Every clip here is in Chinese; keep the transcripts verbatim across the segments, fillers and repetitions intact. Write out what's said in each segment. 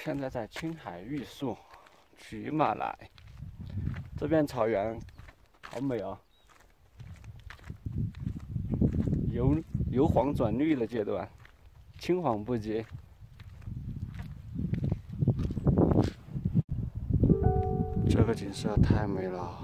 现在在青海玉树取马来，这片草原好美哦，由由黄转绿的阶段，青黄不接。这个景色太美了。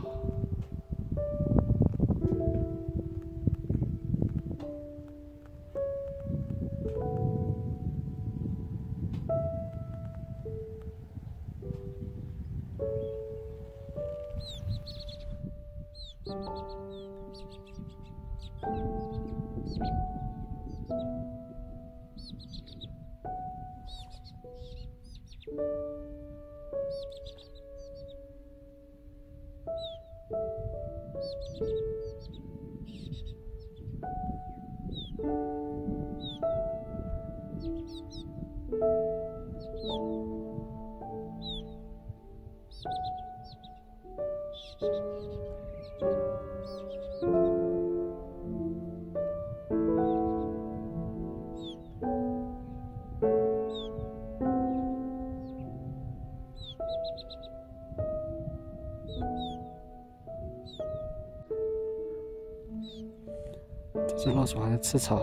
这只老鼠还在吃草。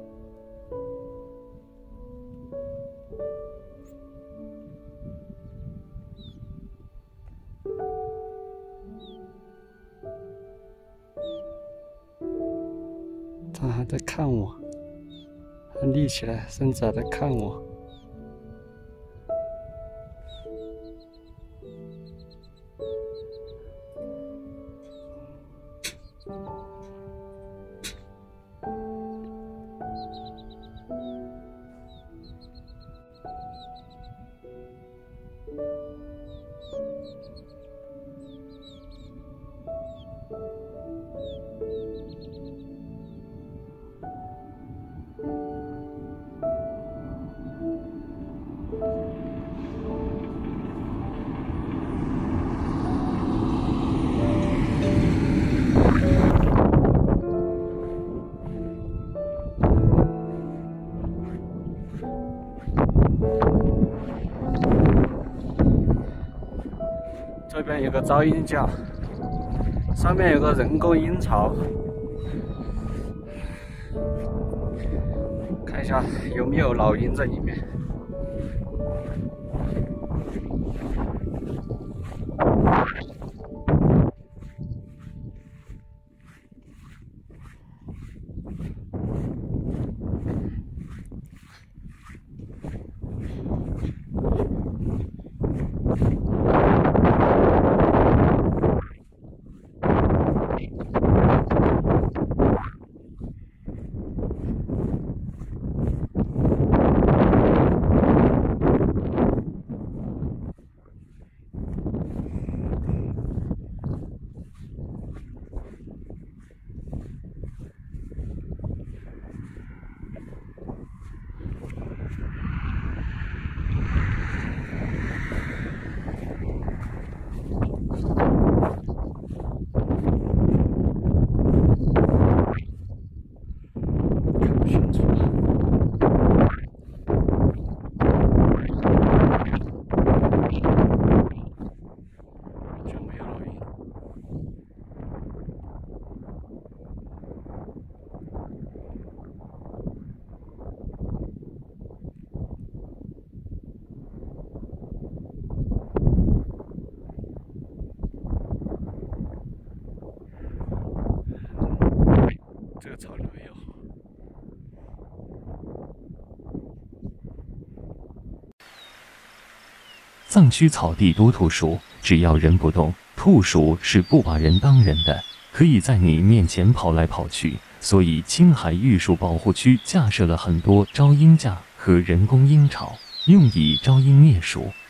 它还在看我，还立起来，身子还在看我。 这边有个招鹰架，上面有个人工鹰巢，看一下有没有老鹰在里面。这个草里没有。 藏区草地多兔鼠，只要人不动，兔鼠是不把人当人的，可以在你面前跑来跑去。所以青海玉树保护区架设了很多招鹰架和人工鹰巢，用以招鹰灭鼠。